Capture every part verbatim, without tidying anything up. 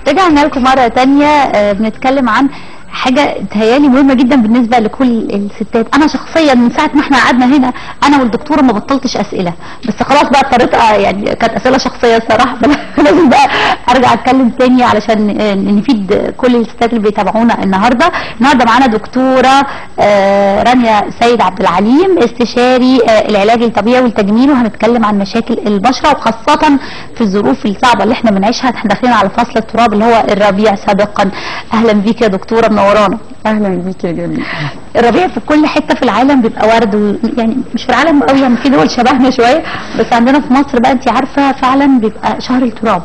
رجعنا لكم مرة تانية. آه بنتكلم عن حاجة تهيالي مهمة جدا بالنسبة لكل الستات. أنا شخصيا من ساعة ما احنا قعدنا هنا أنا والدكتورة ما بطلتش أسئلة، بس خلاص بقى اضطريت يعني كانت أسئلة شخصية الصراحة، لازم بقى أرجع أتكلم تاني علشان نفيد كل الستات اللي بيتابعونا النهاردة. النهاردة معانا دكتورة آه رانيا سيد عبد العليم، استشاري آه العلاج الطبيعي والتجميل، وهنتكلم عن مشاكل البشرة وخاصة في الظروف الصعبة اللي احنا بنعيشها. احنا داخلين على فصل التراب اللي هو الربيع سابقا. أهلا بيك يا دكتورة، منورانا. اهلا بيك يا جميل. الربيع في كل حته في العالم بيبقى ورد و... يعني مش في العالم قوي، يعني في دول شبهنا شويه، بس عندنا في مصر بقى انت عارفه فعلا بيبقى شهر التراب.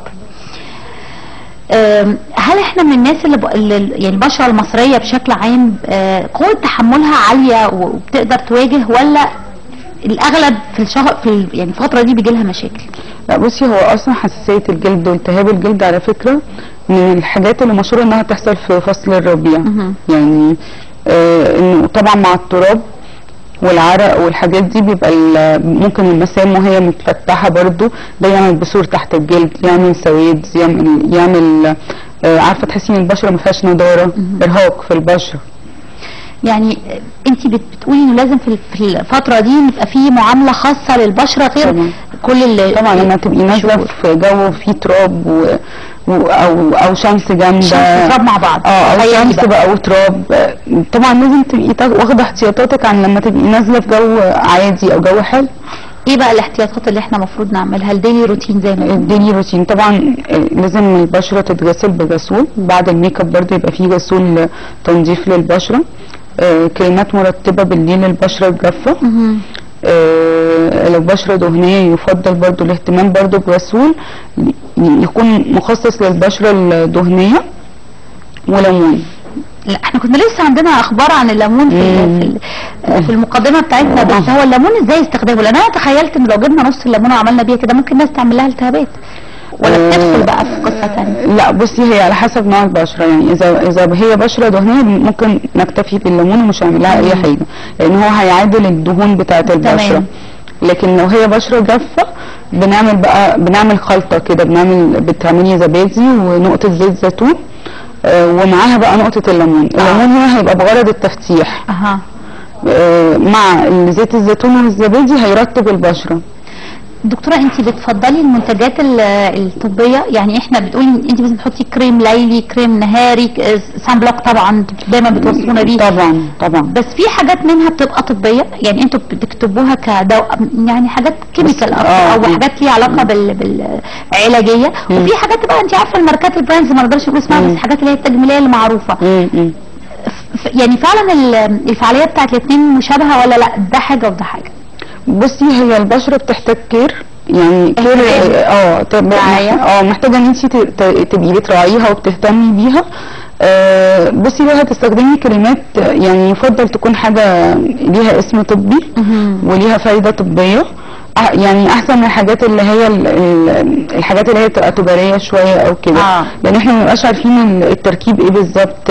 هل احنا من الناس اللي, ب... اللي يعني البشره المصريه بشكل عام قوه تحملها عاليه وبتقدر تواجه، ولا الاغلب في الشهر في ال... يعني الفتره دي بيجي لها مشاكل؟ لا بصي، هو اصلا حساسيه الجلد والتهاب الجلد على فكره من الحاجات اللي مشهوره انها تحصل في فصل الربيع. يعني آه انه طبعا مع التراب والعرق والحاجات دي بيبقى ممكن المسام وهي متفتحه برضو ده يعمل بثور تحت الجلد، يعمل سواد، يعمل يعمل آه عارفه تحسي ان البشره ما فيهاش نضاره، ارهاق في البشره. يعني انت بتقولي انه لازم في الفتره دي يبقى في معامله خاصه للبشره غير طبعا. كل اللي طبعا لما تبقي نازله في جو فيه تراب و... و... او او شمس جامده، شمس وتراب مع بعض، اه او شمس بقى وتراب، طبعا لازم تبقي واخده احتياطاتك عن لما تبقي نازله في جو عادي او جو حلو. ايه بقى الاحتياطات اللي احنا المفروض نعملها؟ الديلي روتين زي ما الديلي روتين طبعا لازم البشره تتغسل بغسول، بعد الميك اب برضه يبقى فيه غسول تنظيف للبشره، آه كريمات مرطبه بالليل للبشره الجافه. آه لو بشره دهنيه يفضل برضو الاهتمام برضو بغسول يكون مخصص للبشره الدهنيه وليمون. لا احنا كنا لسه عندنا اخبار عن الليمون في في المقدمه بتاعتنا، بس هو الليمون ازاي استخدامه؟ لان انا تخيلت ان لو جبنا نص الليمونه وعملنا بيها كده ممكن الناس تعمل لها التهابات، ولا بتدخل بقى في قصه ثانيه؟ لا بصي، هي على حسب نوع البشره. يعني اذا اذا هي بشره دهنيه ممكن نكتفي بالليمون ومش هنعمل لها اي حاجه، لان هو هيعادل الدهون بتاعه البشره. تمام. لكن لو هي بشره جافه بنعمل بقى بنعمل خلطه كده، بنعمل بتعملي زبادي ونقطه زيت زيتون آه ومعاها بقى نقطه الليمون. آه. الليمون هنا هيبقى بغرض التفتيح. اها. آه مع زيت الزيتون والزبادي هيرطب البشره. دكتوره انت بتفضلي المنتجات الطبيه؟ يعني احنا بتقولي انت مثلا بتحطي كريم ليلي، كريم نهاري، سان بلوك طبعا دايما بتوصفونا بيه. طبعا طبعا. بس في حاجات منها بتبقى طبيه، يعني انتوا بتكتبوها كدواء، يعني حاجات كيميكال اكتر او حاجات ليها علاقه بال بالعلاجيه، وفي حاجات بقى انت عارفه الماركات البراندز ما نقدرش نقول اسمها، بس حاجات اللي هي التجميليه المعروفه. مم. يعني فعلا الفعاليه بتاعت الاثنين مشابهه ولا لا؟ ده حاجه وده حاجه؟ بصي، هي البشره بتحتاج كير، يعني كير اه اه محتاجه ان انت تبقي بتراعيها وبتهتمي بيها. آه بصي، لو هتستخدمي كريمات يعني يفضل تكون حاجه ليها اسم طبي وليها فايده طبيه، يعني احسن من الحاجات اللي هي الحاجات اللي هي تبقى تجاريه شويه او كده. آه. يعني احنا ما بنبقاش عارفين التركيب ايه بالظبط،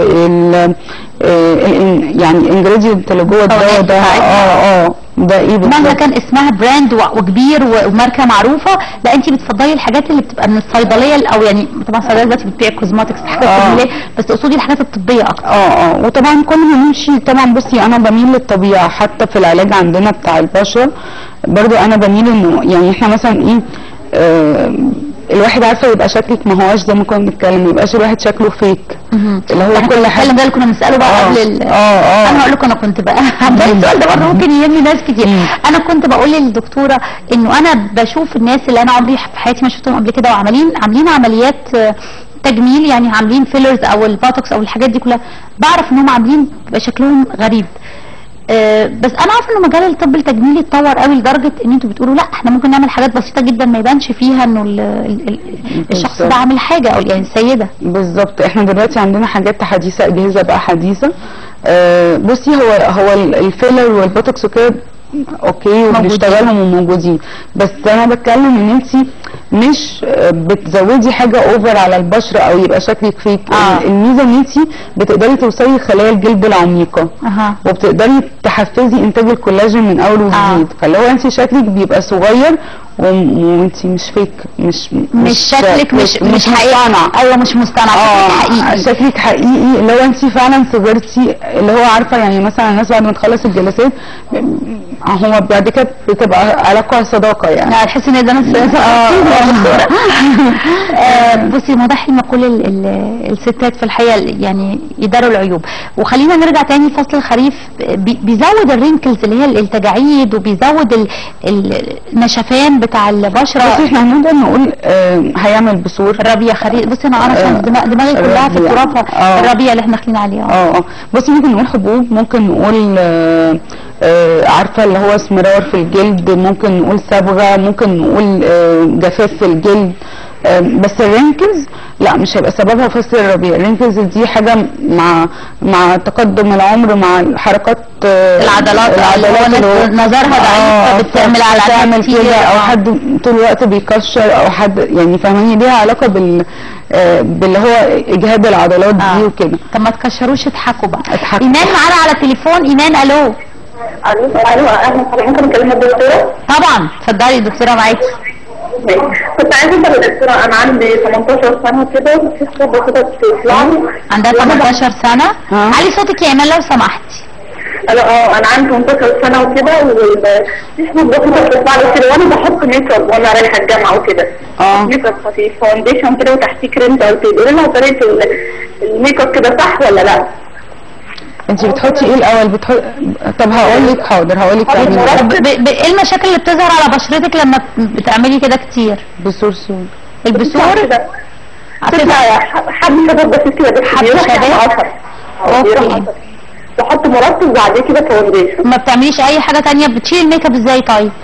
يعني الانجريدينت اللي جوه الدواء ده اه اه ده ايه بالظبط، مهما كان اسمها براند وكبير وماركه معروفه. لا انت بتفضلي الحاجات اللي بتبقى من الصيدليه، او يعني طبعا الصيدليه دلوقتي بتبيع كوزماتكس حاجات تجميليه، بس تقصدي الحاجات الطبيه اكتر. اه اه وطبعا كل ما نمشي طبعا. بصي انا بميل للطبيعه حتى في العلاج عندنا بتاع البشره، برضو انا بميل انه يعني احنا مثلا ايه آه الواحد عارفه يبقى شكلك ما هواش زي ما كنا بنتكلم، ما يبقاش الواحد شكله فيك اللي هو كل حاجه. ده اللي كنا بنساله بقى قبل ال اه اه انا هقول لكم انا كنت بقى السؤال ده برضه ممكن يهمني ناس كتير. مم. انا كنت بقول للدكتوره انه انا بشوف الناس اللي انا عمري في حياتي ما شفتهم قبل كده وعاملين عاملين عمليات تجميل، يعني عاملين فيلرز او البوتوكس او الحاجات دي كلها، بعرف انهم عاملين بيبقى شكلهم غريب. أه بس انا عارفه ان مجال الطب التجميلي اتطور قوي لدرجه ان انتوا بتقولوا لا احنا ممكن نعمل حاجات بسيطه جدا ما يبانش فيها انه ال ال الشخص ده عامل حاجه، او يعني السيده. بالظبط. احنا دلوقتي عندنا حاجات حديثه، اجهزه بقى حديثه. أه بصي، هو هو الفيلر والبوتوكس وكده اوكي وبنشتغلهم وموجودين، بس انا بتكلم ان انت مش بتزودي حاجه اوفر على البشره او يبقى شكلك فيك. آه. الميزه ان انت بتقدري توصلي خلايا الجلد العميقه أه. وبتقدري تحفزي انتاج الكولاجين من اول وجديد. آه. فاللي هو انت شكلك بيبقى صغير وانت مش فيك، مش مش شكلك مش مش حقيقي. ايوه مش مصطنع، اه شكلك حقيقي. شكلك حقيقي اللي هو انت فعلا صغرتي. اللي هو عارفه يعني مثلا الناس بعد ما تخلص الجلسات هو بعد كده بتبقى علاقه صداقه يعني. لا تحسي ان ده ناس اه بصي ما ده حلم كل ال ال الستات في الحقيقه يعني يداروا العيوب. وخلينا نرجع تاني فصل الخريف بي بيزود الرينكلز اللي هي التجاعيد وبيزود النشفان بتاع البشره. بصي احنا هنقدر نقول آه هيعمل بثور الربيع خريف. بصي انا عارفه آه دماغ دماغي كلها في التراب. آه الربيع اللي احنا داخلين عليه. اه اه بصي ممكن نقول حبوب، ممكن نقول آه آه عارفه اللي هو اسمرار في الجلد، ممكن نقول صبغه، ممكن نقول آه جفاف في الجلد. آه بس الرينكلز لا مش هيبقى سببها فصل الربيع. الرينكلز دي حاجه مع مع تقدم العمر مع حركات آه العضلات العضلات اللي نظرها ضعيف فبتعمل على تعمل كده، او حد طول الوقت بيكشر، او حد يعني فاهماني ليها علاقه بال آه باللي هو اجهاد العضلات دي آه. وكده. طب ما تكشروش اضحكوا بقى. اضحكوا. ايمان معانا على التليفون. ايمان الو. الو الو اهلا وسهلا. ممكن اكلم الدكتوره؟ طبعا اتفضلي الدكتوره معاكي. كنت عايزه اسال الدكتوره، انا عندي ثمانية عشر سنه كده وفي حبوب كده بتطلع لي. عندها ثمانية عشر سنه؟ علي صوتك يا ايمان لو سمحتي. انا اه انا عندي ثمانية عشر سنه وكده وفي حبوب كده بتطلع لي كده وانا بحط ميك اب وانا رايحه الجامعه وكده. اه ميك اب خفيف فاونديشن كده وتحتيه كريم تقولي لها طريقه الميك اب كده صح ولا لا؟ انت بتحطي ايه الاول؟ بتحط طب هقول لك حاضر هقول لك ايه المشاكل اللي بتظهر على بشرتك لما بتعملي كده كتير؟ بثور سود. البثور بتطلع حب شباب بس كده حب شباب. اوكي. بحط مرطب وبعد كده فاونديشن. ما بتعمليش اي حاجه ثانيه؟ بتشيلي الميك اب ازاي طيب؟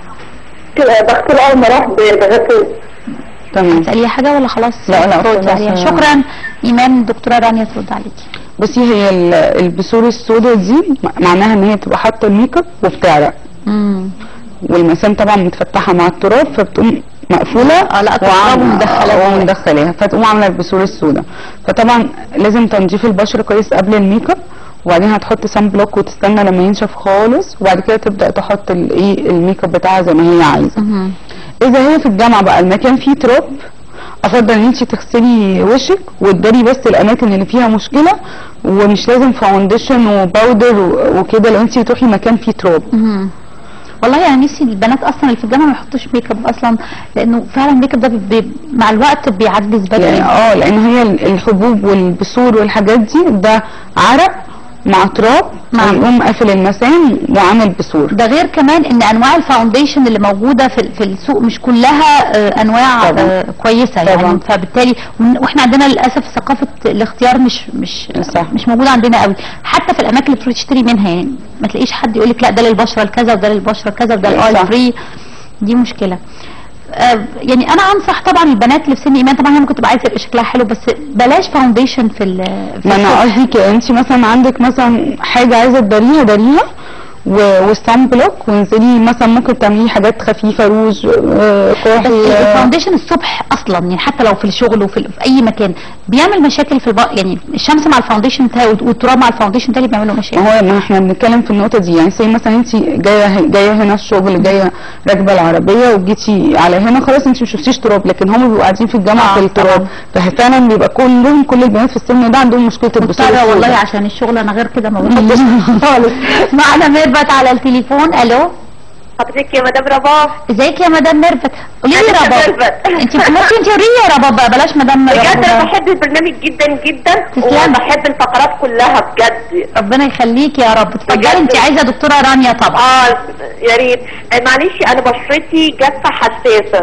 كده بغسل اول ما اروح بغسل. تمام. هتسالي حاجه ولا خلاص؟ لا لا تردي عليها. شكرا ايمان. الدكتوره رانيا ترد عليكي. بصي هي البثور السوداء دي معناها ان هي بتبقى حاطه الميك اب وبتعرق. امم والمسام طبعا متفتحه مع التراب فبتقوم مقفوله. اه لا التراب ومدخلاها ومدخلاها فتقوم عامله البثور السوداء. فطبعا لازم تنظيف البشره كويس قبل الميك اب، وبعدين هتحط سان بلوك وتستنى لما ينشف خالص، وبعد كده تبدا تحط الايه الميك اب بتاعها زي ما هي عايزه. مم. اذا هي في الجامعه بقى المكان فيه تراب، افضل ان انت تغسلي وشك وتداري بس الاماكن اللي فيها مشكله، ومش لازم فاونديشن وباودر وكده لو انت تروحي مكان فيه تراب. مم. والله يعني نفسي البنات اصلا اللي في الجامعه ما يحطوش ميك اب اصلا، لانه فعلا الميك اب ده بي مع الوقت بيعجز بدري. يعني اه لان هي الحبوب والبثور والحاجات دي ده عرق مع تراب ويقوم قافل المسام وعامل بثور. ده غير كمان ان انواع الفاونديشن اللي موجوده في في السوق مش كلها آه انواع آه كويسه يعني طبعا. فبالتالي واحنا عندنا للاسف ثقافه الاختيار مش مش صح. مش موجوده عندنا قوي، حتى في الاماكن اللي بتروحي تشتري منها يعني ما تلاقيش حد يقول لك لا ده للبشره الكذا وده للبشره كذا وده الاويل فري. دي مشكله. آه يعني انا انصح طبعا البنات اللي في سن ايمان، طبعا هي ممكن تبقى عايزه يبقى شكلها حلو بس بلاش فاونديشن في ال ما انا قصدي انت مثلا عندك مثلا حاجه عايزه تداريها داريها والصن بلوك، وانزلي مثلا ممكن تعملي حاجات خفيفه روج كحل. بس الفاونديشن الصبح اصلا يعني حتى لو في الشغل وفي في اي مكان بيعمل مشاكل في الب... يعني الشمس مع الفاونديشن والتراب مع الفاونديشن ده اللي بيعملوا مشاكل. ما هو ما احنا بنتكلم في النقطه دي يعني زي مثلا انت جايه جايه هنا الشغل، جايه راكبه العربيه وجيتي على هنا خلاص انت ما شفتيش تراب، لكن هم بيبقوا قاعدين في الجامعه آه في التراب، ففعلا بيبقى كلهم كل البنات في السن ده عندهم مشكله البثور. والله عشان الشغل انا غير كده ما بحطش خالص. معانا ميرفت على التليفون. الو حضرتك يا مدام رباب. ازيك يا مدام ميرفت؟ قولي لي يا رباب انت ممكن انت قولي لي يا رباب بلاش مدام رباب. بجد انا بحب البرنامج جدا جدا. تسلم. بحب الفقرات كلها بجد. ربنا يخليكي يا رب. اتفضلي انت عايزه دكتوره رانيا طبعا. اه يا ريت. معلش انا بشرتي جافه حساسه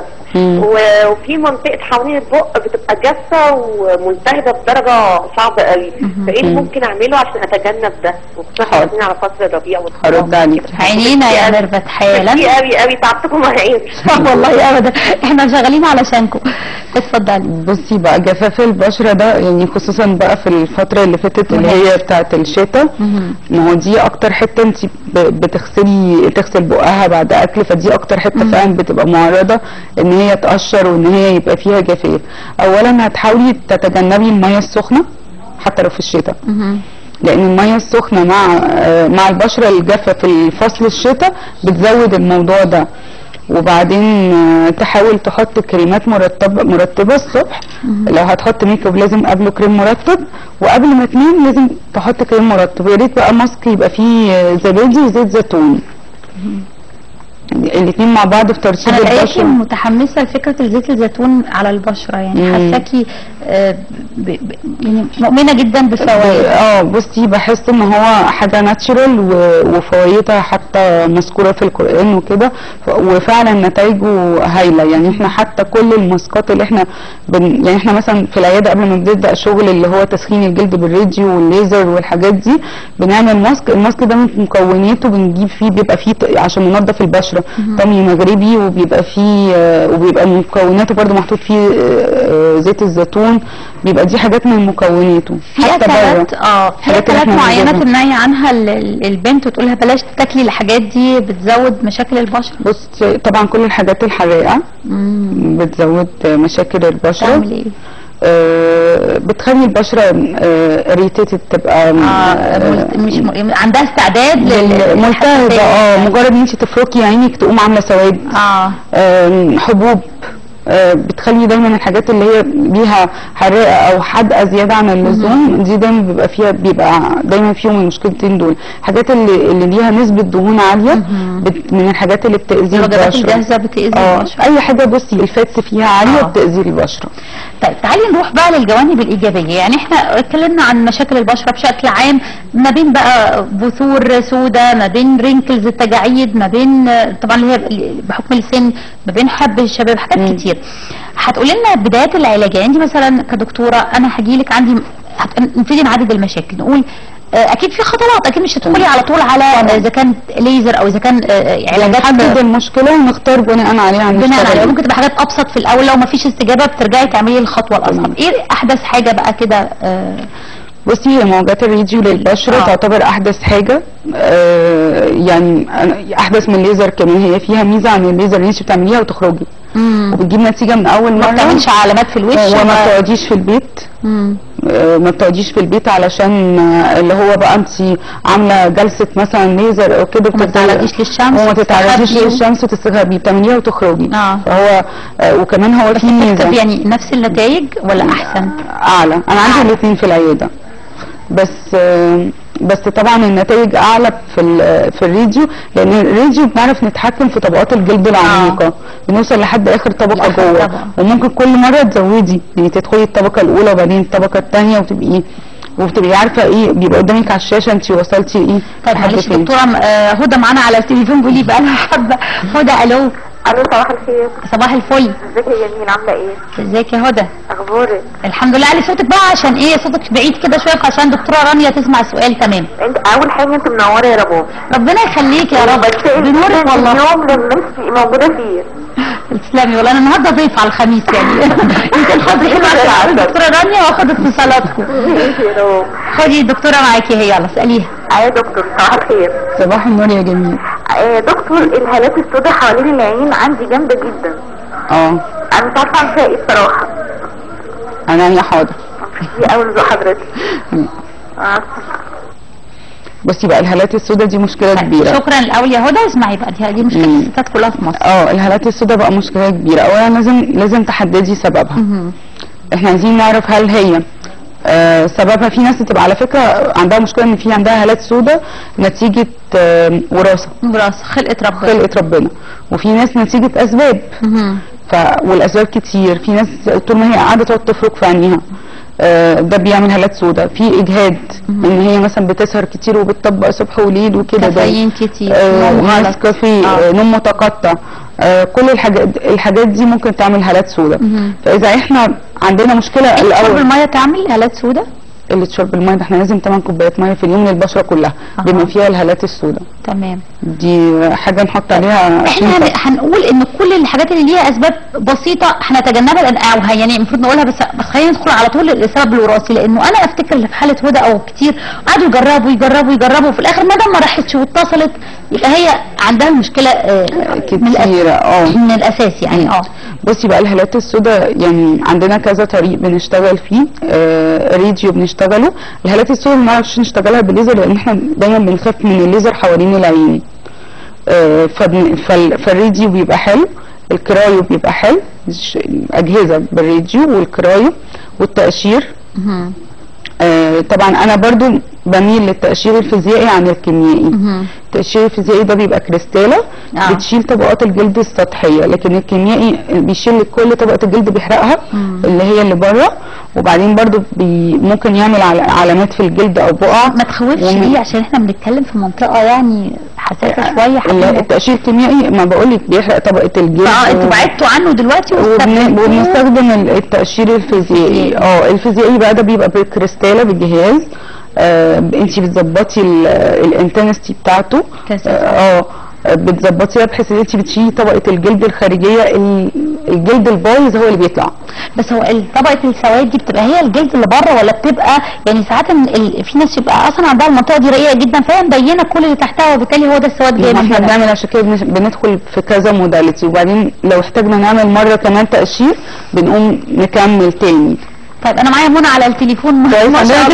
وفي منطقه حوالين البق بتبقى جافه وملتهبه بدرجه صعبه قوي، فايه اللي ممكن اعمله عشان اتجنب ده وخصوصا داخلين على فصل الربيع والخريف؟ هرد عليك. عينينا يا ميرفت حالا. كتير قوي قوي تعبتكم معايا. والله ابدا احنا شغالين علشانكم. اتفضلي. بصي بقى جفاف البشره ده يعني خصوصا بقى في الفتره اللي فاتت اللي هي بتاعه الشتاء، ما هو دي اكتر حته انت بتغسلي تغسل بقها بعد اكل، فدي اكتر حته فعلا بتبقى معرضه ان هي تقشر وان هي يبقى فيها جفاف. اولا هتحاولي تتجنبي الميه السخنه حتى لو في الشتاء، لان الميه السخنه مع مع البشره الجافه في فصل الشتاء بتزود الموضوع ده. وبعدين تحاول تحط كريمات مرطبه مرطبه الصبح. لو هتحط ميك اب لازم قبله كريم مرطب، وقبل ما تنام لازم تحط كريم مرطب. يا ريت بقى ماسك يبقى فيه زبادي وزيت زيتون، الاثنين مع بعض في ترطيب البشره. انا البشره. متحمسه لفكره الزيت الزيتون على البشره، يعني حاساكي آه يعني مؤمنه جدا بفوائد. اه بصي بحس ان هو حاجه ناتشرال وفوائدها حتى مذكوره في القران وكده، وفعلا نتائجه هايله. يعني احنا حتى كل الماسكات اللي احنا بن يعني احنا مثلا في العياده قبل ما بنبدا شغل اللي هو تسخين الجلد بالراديو والليزر والحاجات دي، بنعمل ماسك. الماسك ده من مكوناته بنجيب فيه بيبقى فيه عشان ننظف البشره طمي مغربي، وبيبقى فيه وبيبقى مكوناته برده محطوط فيه زيت الزيتون، بيبقى دي حاجات من مكوناته. في اكلات اه في اكلات معينه تمنعي عنها البنت وتقولها بلاش تاكلي الحاجات دي بتزود مشاكل البشره؟ بص طبعا كل الحاجات الحراقه بتزود مشاكل البشره. تعمل ايه؟ آه بتخلي البشره آه ريتيتد، تبقى آه مش م... عندها استعداد للملتهبه. اه مجرد ان انت تفركي عينك تقوم عامله سواد. اه, آه حبوب آه بتخلي دايما الحاجات اللي هي ليها حراقه او حادقه زياده عن اللزوم دي دايما بيبقى فيها بيبقى دايما فيهم المشكلتين دول. الحاجات اللي اللي ليها نسبه دهون عاليه بت من الحاجات اللي بتاذي البشره. الوجبات الجاهزه بتاذي البشره. اي حاجه بصي الفات فيها عاليه آه. بتاذي البشره. طيب تعالي نروح بقى للجوانب الايجابيه. يعني احنا اتكلمنا عن مشاكل البشره بشكل عام، ما بين بقى بثور سوداء، ما بين رينكلز التجاعيد، ما بين طبعا اللي هي بحكم السن، ما بين حب الشباب، حاجات م. كتير. هتقولي لنا بدايات العلاج. يعني انت مثلا كدكتوره انا هجي لك عندي نبتدي نعدد المشاكل، نقول اكيد في خطوات، اكيد مش هتدخلي على طول على اذا كان ليزر او اذا كان علاجات. نحدد المشكله ونختار بناء عليها بناء عليها. ممكن تبقى حاجات ابسط في الاول، لو ما فيش استجابه بترجعي تعملي الخطوه الاصعب. ايه احدث حاجه بقى كده؟ بصي هي موجات الراديو للبشره آه. تعتبر احدث حاجه، آه يعني احدث من الليزر كمان. هي فيها ميزه عن الليزر ان انت بتعمليها وتخرجي مم. وبتجيب نتيجه من اول مره، ما بتعملش علامات في الوش وما بتقعديش في البيت. مم. آه ما بتقعديش في البيت علشان آه اللي هو بقى انت عامله جلسه مثلا ليزر او كده، وما تتعرضيش للشمس وما تتعرضيش للشمس وتستخبي، بتعمليها وتخرجي. آه. فهو آه وكمان هو في ميزه. يعني نفس النتائج ولا احسن؟ اعلى. انا عندي الاثنين في العياده، بس بس طبعا النتائج اعلى في في الراديو، لان الراديو بنعرف نتحكم في طبقات الجلد العميقه. آه. بنوصل لحد اخر طبقه جوه، وممكن كل مره تزودي، يعني تدخلي الطبقه الاولى وبعدين الطبقه الثانيه وتبقي وبتبقي عارفه ايه بيبقى قدامك على الشاشه انت وصلتي ايه. طيب معلش دكتوره هدى معانا على التليفون بيقول لي بقى لها حبه. هدى الو. الو صباح الخير. صباح الفل. ازيك يا جميل عامله ايه؟ ازيك يا هدى؟ اخبارك؟ الحمد لله. علي صوتك بقى عشان ايه صوتك بعيد كده شويه عشان دكتوره رانيا تسمع السؤال تمام. انت اول حاجه انت منوره يا رباب. ربنا يخليك يا رب. بنورك والله. اليوم لما انت موجوده فيه. تسلمي والله. انا النهارده ضيف على الخميس يعني يمكن حظي حلو على الدكتوره رانيا واخد اتصالاتكم. خدي الدكتوره معاكي هي، يلا اساليها. ايوه دكتور صباح الخير. صباح النور يا جميل. آه دكتور الهالات السوداء حوالين العين عندي جامده جدا. اه انا مش عارفه اعمل فيها ايه الصراحه. انا يا حاضر. دي اول ذوق حضرتك. اه بصي بقى الهالات السوداء دي مشكله كبيره. شكرا الاول يا هدى. اسمعي بقى دي, دي مشكله الستات كلها في مصر. اه الهالات السوداء بقى مشكله كبيره. اولا لازم لازم تحددي سببها. مم. احنا عايزين نعرف هل هي آه سببها. في ناس بتبقى على فكره عندها مشكله ان في عندها هالات سوداء نتيجه آه وراثه. وراثه خلقه ربنا. خلقه ربنا. وفي ناس نتيجه اسباب. مم. ف والاسباب كتير. في ناس طول ما هي قاعده تقعد تفرك في عينيها آه ده بيعمل هالات سوداء. في اجهاد مم. ان هي مثلا بتسهر كتير وبتطبق صبح وليل وكده، كافيين كتير، آه نوم غلط، كافي آه. نوم متقطع، آه كل الحاجات الحاجات دي ممكن تعمل هالات سوداء. فاذا احنا عندنا مشكله الاول شرب الميه تعمل هالات سوداء. اللي تشرب الميه ده احنا لازم ثمان كوبايات ميه في اليوم للبشره كلها أه. بما فيها الهالات السوداء. تمام. دي حاجه نحط عليها. احنا هنقول ان كل الحاجات اللي ليها اسباب بسيطه هنتجنبها او يعني المفروض نقولها، بس بس خلينا ندخل على طول للسبب الوراثي، لانه انا افتكر في حاله هدى او كتير قعدوا يجربوا يجربوا يجربوا وفي الاخر ما دام ما راحتش واتصلت يبقى هي عندها المشكله كتير اه من الاساس يعني. اه بصي بقى الهالات السوداء يعني عندنا كذا طريق بنشتغل فيه. آه راديو بنشتغله. الهالات السوداء ما نعرفش نشتغلها بالليزر لان احنا دايما بنخاف من الليزر حوالين العين. آه فالراديو بيبقى حلو، الكرايو بيبقى حلو، اجهزه بالراديو والكرايو والتقشير. آه طبعا انا برضو بميل للتقشير الفيزيائي عن الكيميائي. التقشير الفيزيائي ده بيبقى كريستاله آه. بتشيل طبقات الجلد السطحيه، لكن الكيميائي بيشيل كل طبقه الجلد بيحرقها مم. اللي هي اللي بره، وبعدين برضو بي ممكن يعمل علامات في الجلد او بقع. ما تخوفش ليه عشان احنا بنتكلم في منطقه يعني حساسه شويه. التقشير الكيميائي ما بقولك بيحرق طبقه الجلد. اه انتوا بعدتوا عنه دلوقتي وبنستخدم التقشير الفيزيائي. اه الفيزيائي بقى ده بيبقى بالكريستاله بالجهاز. آه انت بتظبطي الانتنستي بتاعته. اه بتظبطيها بحيث ان انت بتشيلي طبقه الجلد الخارجيه، الجلد البايظ هو اللي بيطلع. بس هو طبقه السواد دي بتبقى هي الجلد اللي بره ولا بتبقى يعني ساعات في ناس يبقى اصلا عندها المنطقه دي رقيقه جدا فهي مبينه كل اللي تحتها وبالتالي هو ده السواد جاي. احنا بنعمل عشان كده بندخل في كذا موداليتي، وبعدين لو احتاجنا نعمل مره كمان تقشير بنقوم نكمل تاني. طيب انا معايا منى على التليفون. ما شاء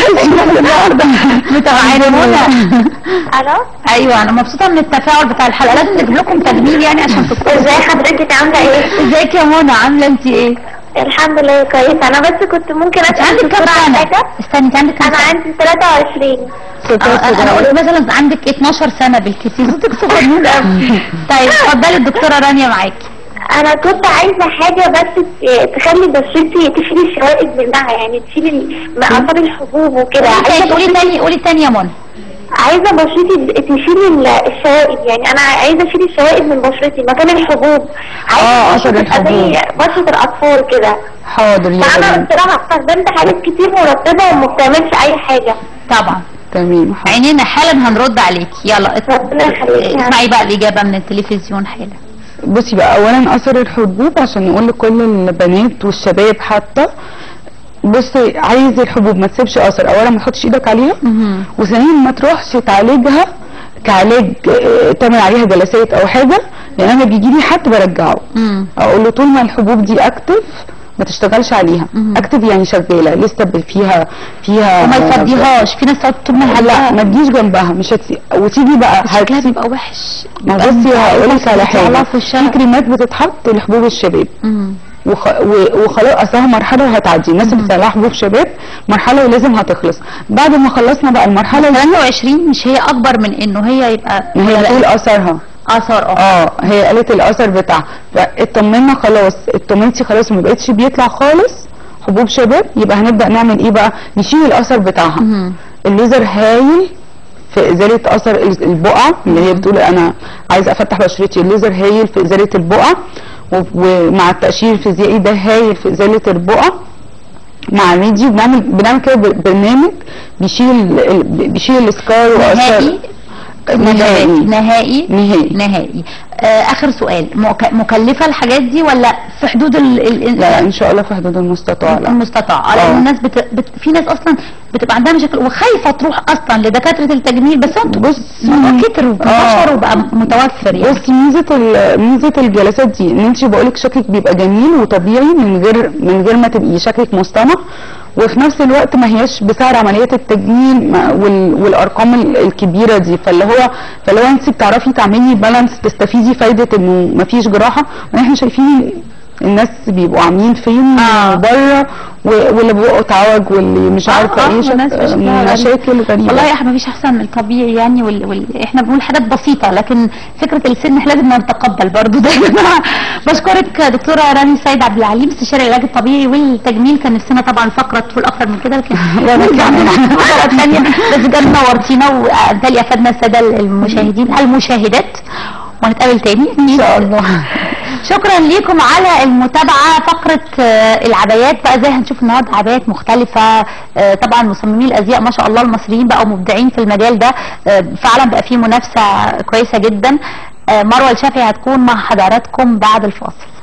الله متابعانا منى. الو ايوه انا مبسوطه من التفاعل بتاع الحلقه، لازم نجيب لكم تجميل يعني عشان تكونوا. ازاي حضرتك عامله ايه؟ ازيك يا منى عامله انت ايه؟ الحمد لله كويسه. انا بس كنت ممكن اسال عندك كام سنه؟ استني انت عندك كام سنه؟ انا عندي ثلاثة وعشرين. اه انا قلت مثلا عندك اتناشر سنه بالكثير، صوتك صغير قوي. طيب اتفضلي الدكتوره رانيا معاكي. انا كنت عايزه حاجه بس تخلي بشرتي تشيل الشوائب منها، يعني تشيل اثار الحبوب وكده. قولي تاني قولي تاني يا منى. عايزه بشرتي تشيل الشوائب، يعني انا عايزه اشيل الشوائب من بشرتي مكان الحبوب. اه اثر الحبوب بشره الاطفال كده. حاضر يا فانا بصراحه استخدمت حاجات كتير مرتبه وما بتعملش اي حاجه. طبعا تمام. عينينا حالا هنرد عليكي. يلا ربنا يخليكي. اسمعي بقى الاجابه من التلفزيون حالا. بصي بقى اولا اثر الحبوب عشان نقول لكل البنات والشباب حتى، بصي عايز الحبوب ما تسيبش اثر، اولا ما تحطش ايدك عليها، وثانيا ما تروحش تعالجها كعلاج اه تعمل عليها جلسات او حاجه، لان انا بيجي لي حد برجعه اقول له طول ما الحبوب دي اكتف ما تشتغلش عليها. اكتف يعني شغاله لسه فيها فيها وما يفضيهاش. في ناس طول ما لا ما تجيش جنبها مش هتسي وتيجي بقى شكلها بيبقى وحش. ما بصي هقول لك على حاجه، في كريمات بتتحط لحبوب الشباب وخ... وخلاص اصلها مرحله وهتعدي. الناس اللي بتطلع حبوب شباب مرحله ولازم هتخلص. بعد ما خلصنا بقى المرحله ثمانية وعشرين مش هي اكبر من انه هي يبقى هي تقول اثرها اثر اه اه هي قالت الاثر بتاعها. فاطمنا خلاص، اطمنتي خلاص ما بقتش بيطلع خالص حبوب شباب، يبقى هنبدا نعمل ايه بقى؟ نشيل الاثر بتاعها. الليزر هايل في ازاله اثر البقع اللي هي بتقول انا عايزه افتح بشرتي، الليزر هايل في ازاله البقع، ومع التقشير الفيزيائي ده هايل في ازاله البقع. مع الراديو بنعمل بنعمل كده برنامج بيشيل بيشيل السكار واثر نهائي نهائي نهائي نهائي. آه اخر سؤال، مكلفه الحاجات دي ولا في حدود ال ال لا ان شاء الله في حدود المستطاع. لا المستطاع. لان الناس بت... بت... في ناس اصلا بتبقى عندها مشاكل وخايفه تروح اصلا لدكاتره التجميل، بس انتوا بص كتر وانتشر وبقى متوفر يعني. بصي ميزه ميزه الجلسات دي ان انت بقول لك شكلك بيبقى جميل وطبيعي من غير من غير ما تبقي شكلك مصطنع، وفي نفس الوقت ما هياش بسعر عمليات التجميل والارقام الكبيره دي. فاللي هو فاللي هو انت بتعرفي تعملي بالانس، تستفيدي فايده انه ما فيش جراحه. واحنا شايفين الناس بيبقوا عاملين فين آه. بره واللي بيبقوا تعوج واللي مش عارفه آه ايه آه مشاكل غريبه. والله يا احنا مفيش احسن من الطبيعي يعني وال... وال... احنا بنقول حاجات بسيطه، لكن فكره السن احنا لازم نتقبل برضه ده. بشكرك دكتوره رانيا السيد عبد العليم استشاري العلاج الطبيعي والتجميل. كان نفسنا طبعا الفقره تطول اكتر من كده لكن نرجع فقره ثانيه، بس بجد نورتينا وبالتالي افدنا الساده المشاهدين المشاهدات، ونتقابل تاني ان شاء الله. شكرا ليكم على المتابعه. فقره آه العبايات بقى زي هنشوف النهارده عبايات مختلفه. آه طبعا مصممي الازياء ما شاء الله المصريين بقوا مبدعين في المجال ده. آه فعلا بقى فيه منافسه كويسه جدا. آه مروه الشافعي هتكون مع حضراتكم بعد الفاصل.